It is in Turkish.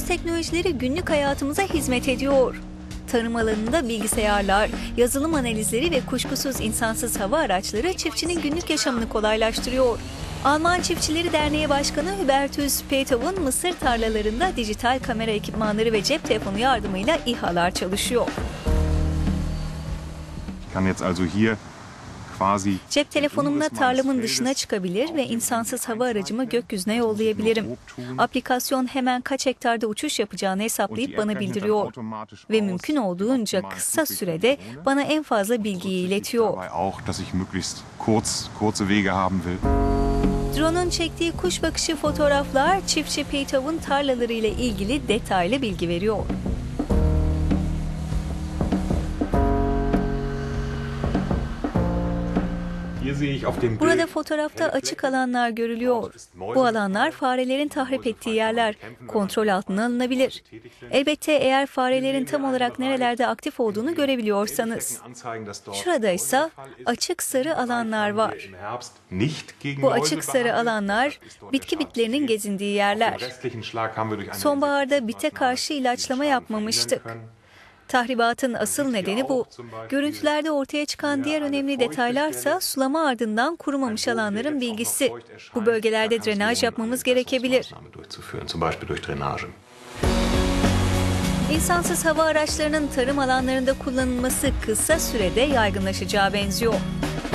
teknolojileri günlük hayatımıza hizmet ediyor. Tarım alanında bilgisayarlar, yazılım analizleri ve kuşkusuz insansız hava araçları çiftçinin günlük yaşamını kolaylaştırıyor. Alman Çiftçileri Derneği Başkanı Hubertus Peethoven, mısır tarlalarında dijital kamera ekipmanları ve cep telefonu yardımıyla İHA'lar çalışıyor. Cep telefonumla tarlamın dışına çıkabilir ve insansız hava aracımı gökyüzüne yollayabilirim. Aplikasyon hemen kaç hektarda uçuş yapacağını hesaplayıp bana bildiriyor. Ve mümkün olduğunca kısa sürede bana en fazla bilgiyi iletiyor. Drone'un çektiği kuş bakışı fotoğraflar çiftçi Peethoven tarlaları ile ilgili detaylı bilgi veriyor. Burada fotoğrafta açık alanlar görülüyor. Bu alanlar farelerin tahrip ettiği yerler, kontrol altına alınabilir. Elbette eğer farelerin tam olarak nerelerde aktif olduğunu görebiliyorsanız. Şurada ise açık sarı alanlar var. Bu açık sarı alanlar bitki bitlerinin gezindiği yerler. Sonbaharda bite karşı ilaçlama yapmamıştık. Tahribatın asıl nedeni bu. Görüntülerde ortaya çıkan diğer önemli detaylarsa sulama ardından kurumamış alanların bilgisi. Bu bölgelerde drenaj yapmamız gerekebilir. İnsansız hava araçlarının tarım alanlarında kullanılması kısa sürede yaygınlaşacağı benziyor.